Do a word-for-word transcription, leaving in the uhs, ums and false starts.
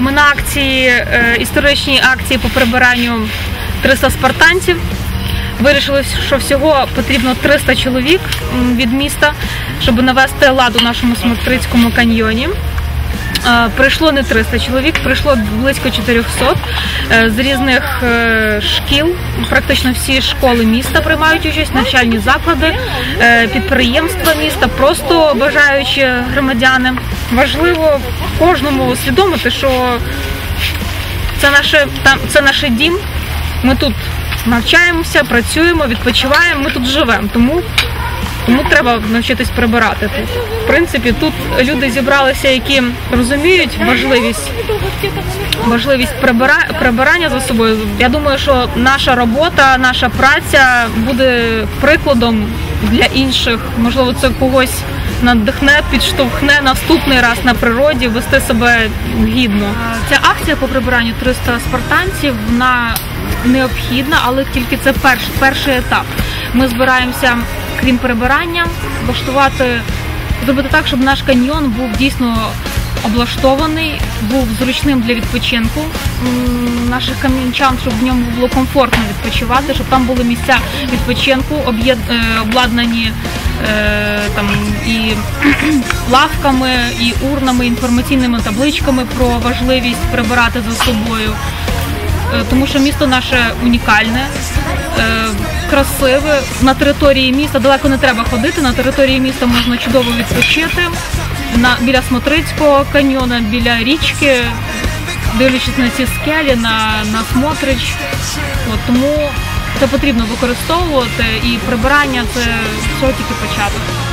Ми на акції, історичній акції по прибиранню триста спартанців. Вирішили, що всього потрібно триста чоловік від міста, щоб навести лад у нашому Смотрицькому каньйоні. Прийшло не триста чоловік, прийшло близько чотирьохсот з різних шкіл. Практично всі школи міста приймають участь, навчальні заклади, підприємства міста, просто бажаючі громадяни. Важливо кожному усвідомити, що це наше, це наш дім, ми тут навчаємося, працюємо, відпочиваємо, ми тут живемо, тому, тому треба навчитись прибирати тут. В принципі, тут люди зібралися, які розуміють важливість, важливість прибира, прибирання за собою. Я думаю, що наша робота, наша праця буде прикладом для інших. Можливо, це когось надихне, підштовхне наступний раз на природі вести себе гідно. Ця акція по прибиранню триста спартанців, вона необхідна, але тільки це перш, перший етап. Ми збираємося, крім прибирання, влаштувати, зробити так, щоб наш каньйон був дійсно облаштований, був зручним для відпочинку наших кам'янчан, щоб в ньому було комфортно відпочивати, щоб там були місця відпочинку, обладнані там і лавками, і урнами, інформаційними табличками про важливість прибирати за собою. Тому що місто наше унікальне, красиве. На території міста далеко не треба ходити, на території міста можна чудово відпочити. На, біля Смотрицького каньйону, біля річки, дивлячись на ці скелі, на, на Смотрич. От, тому це потрібно використовувати, і прибирання – це всього тільки початок.